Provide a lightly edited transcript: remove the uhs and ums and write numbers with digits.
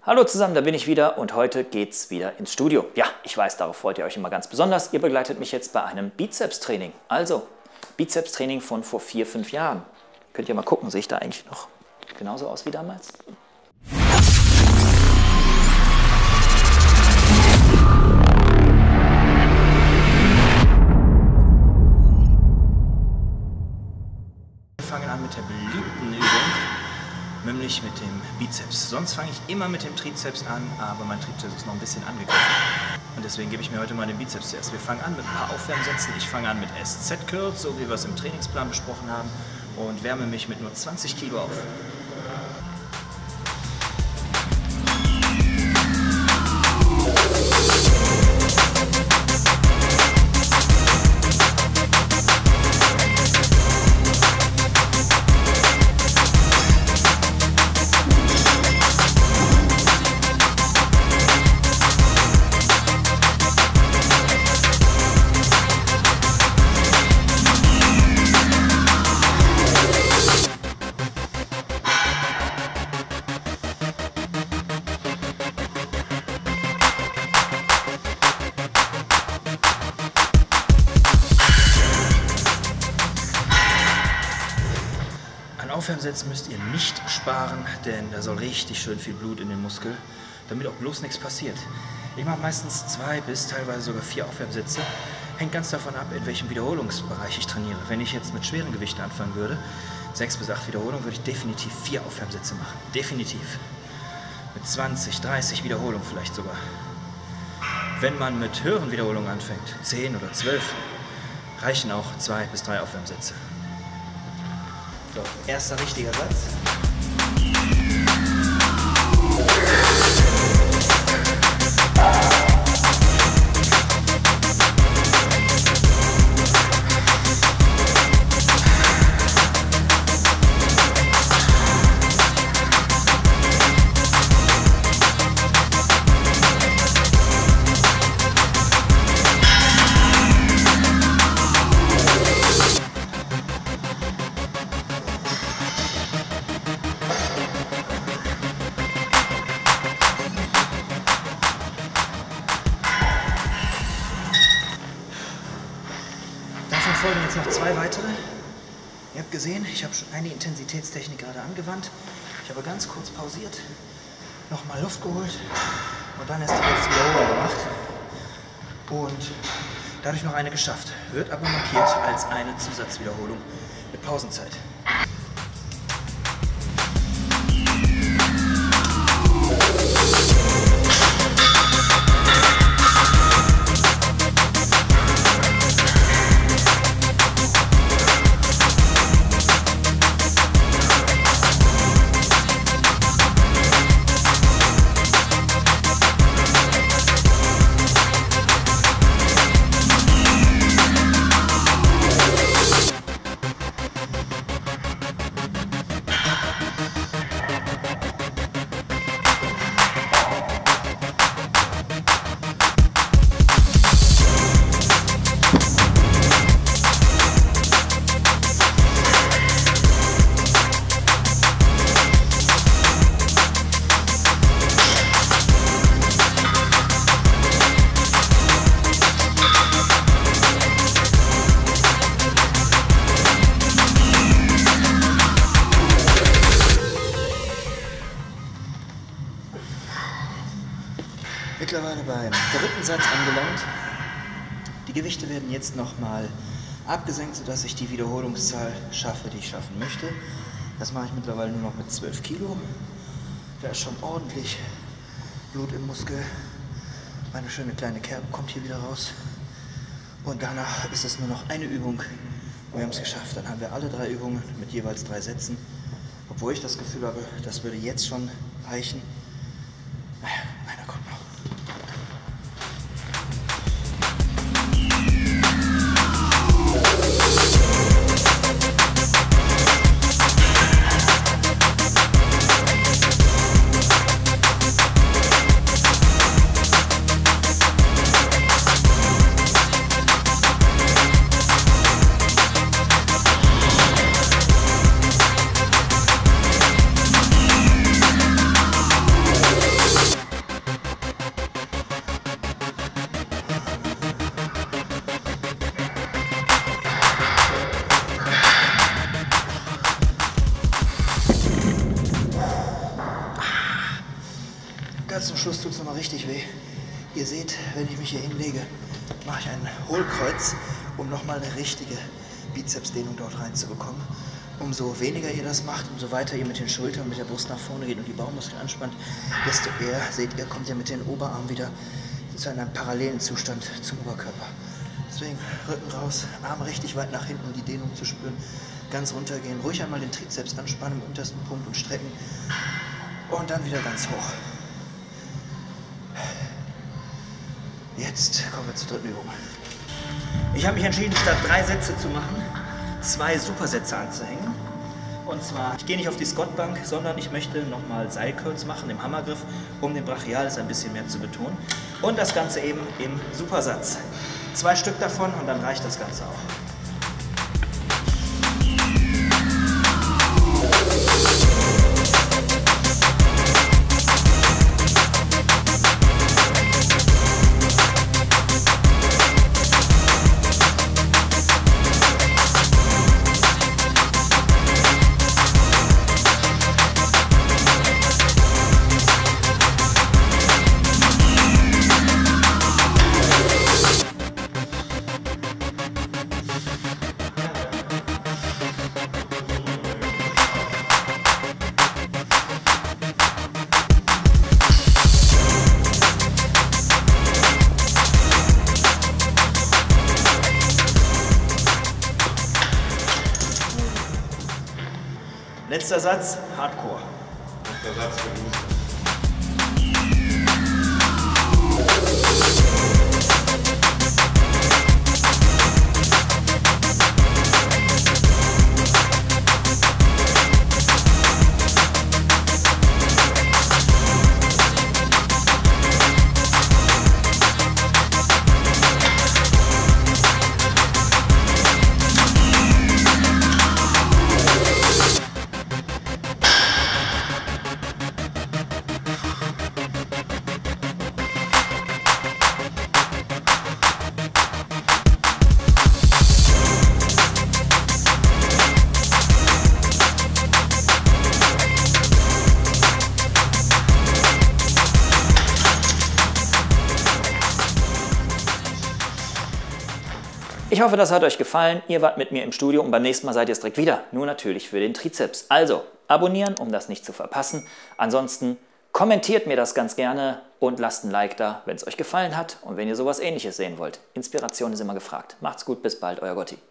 Hallo zusammen, da bin ich wieder und heute geht's wieder ins Studio. Ja, ich weiß, darauf freut ihr euch immer ganz besonders. Ihr begleitet mich jetzt bei einem Bizeps-Training. Also, Bizeps-Training von vor 4, 5 Jahren. Könnt ihr mal gucken, sehe ich da eigentlich noch genauso aus wie damals? Wir fangen an mit der beliebten Übung, nämlich mit dem Bizeps. Sonst fange ich immer mit dem Trizeps an, aber mein Trizeps ist noch ein bisschen angegriffen. Und deswegen gebe ich mir heute mal den Bizeps zuerst. Wir fangen an mit ein paar Aufwärmsätzen. Ich fange an mit SZ-Curls, so wie wir es im Trainingsplan besprochen haben, und wärme mich mit nur 20 Kilo auf. Aufwärmsätzen müsst ihr nicht sparen, denn da soll richtig schön viel Blut in den Muskel, damit auch bloß nichts passiert. Ich mache meistens 2 bis teilweise sogar 4 Aufwärmsätze. Hängt ganz davon ab, in welchem Wiederholungsbereich ich trainiere. Wenn ich jetzt mit schweren Gewichten anfangen würde, 6 bis 8 Wiederholungen, würde ich definitiv 4 Aufwärmsätze machen. Definitiv. Mit 20, 30 Wiederholungen vielleicht sogar. Wenn man mit höheren Wiederholungen anfängt, 10 oder 12, reichen auch 2 bis 3 Aufwärmsätze. So, erster richtiger Satz. Davon folgen jetzt noch 2 weitere. Ihr habt gesehen, ich habe schon eine Intensitätstechnik gerade angewandt. Ich habe ganz kurz pausiert, nochmal Luft geholt und dann erst die letzte Wiederholung gemacht. Und dadurch noch eine geschafft. Wird aber markiert als eine Zusatzwiederholung mit Pausenzeit. Mittlerweile beim 3. Satz angelangt. Die Gewichte werden jetzt nochmal abgesenkt, sodass ich die Wiederholungszahl schaffe, die ich schaffen möchte. Das mache ich mittlerweile nur noch mit 12 Kilo. Da ist schon ordentlich Blut im Muskel. Meine schöne kleine Kerbe kommt hier wieder raus. Und danach ist es nur noch eine Übung. Wir haben es geschafft. Dann haben wir alle 3 Übungen mit jeweils 3 Sätzen. Obwohl ich das Gefühl habe, das würde jetzt schon reichen. Naja, einer kommt noch. Ganz zum Schluss tut es nochmal richtig weh. Ihr seht, wenn ich mich hier hinlege, mache ich ein Hohlkreuz, um nochmal eine richtige Bizepsdehnung dort reinzubekommen. Umso weniger ihr das macht, umso weiter ihr mit den Schultern und mit der Brust nach vorne geht und die Bauchmuskeln anspannt, desto eher, seht ihr, kommt ihr mit den Oberarmen wieder zu einem parallelen Zustand zum Oberkörper. Deswegen Rücken raus, Arme richtig weit nach hinten, um die Dehnung zu spüren. Ganz runtergehen, ruhig einmal den Trizeps anspannen im untersten Punkt und strecken. Und dann wieder ganz hoch. Jetzt kommen wir zur dritten Übung. Ich habe mich entschieden, statt 3 Sätze zu machen, 2 Supersätze anzuhängen. Und zwar, ich gehe nicht auf die Squatbank, sondern ich möchte nochmal Seilcurls machen im Hammergriff, um den Brachialis ein bisschen mehr zu betonen. Und das Ganze eben im Supersatz. 2 Stück davon und dann reicht das Ganze auch. Letzter Satz, Hardcore. Letzter Satz für Loser. Ich hoffe, das hat euch gefallen. Ihr wart mit mir im Studio und beim nächsten Mal seid ihr es direkt wieder. Nur natürlich für den Trizeps. Also, abonnieren, um das nicht zu verpassen. Ansonsten kommentiert mir das ganz gerne und lasst ein Like da, wenn es euch gefallen hat und wenn ihr sowas Ähnliches sehen wollt. Inspiration ist immer gefragt. Macht's gut, bis bald, euer Gotti.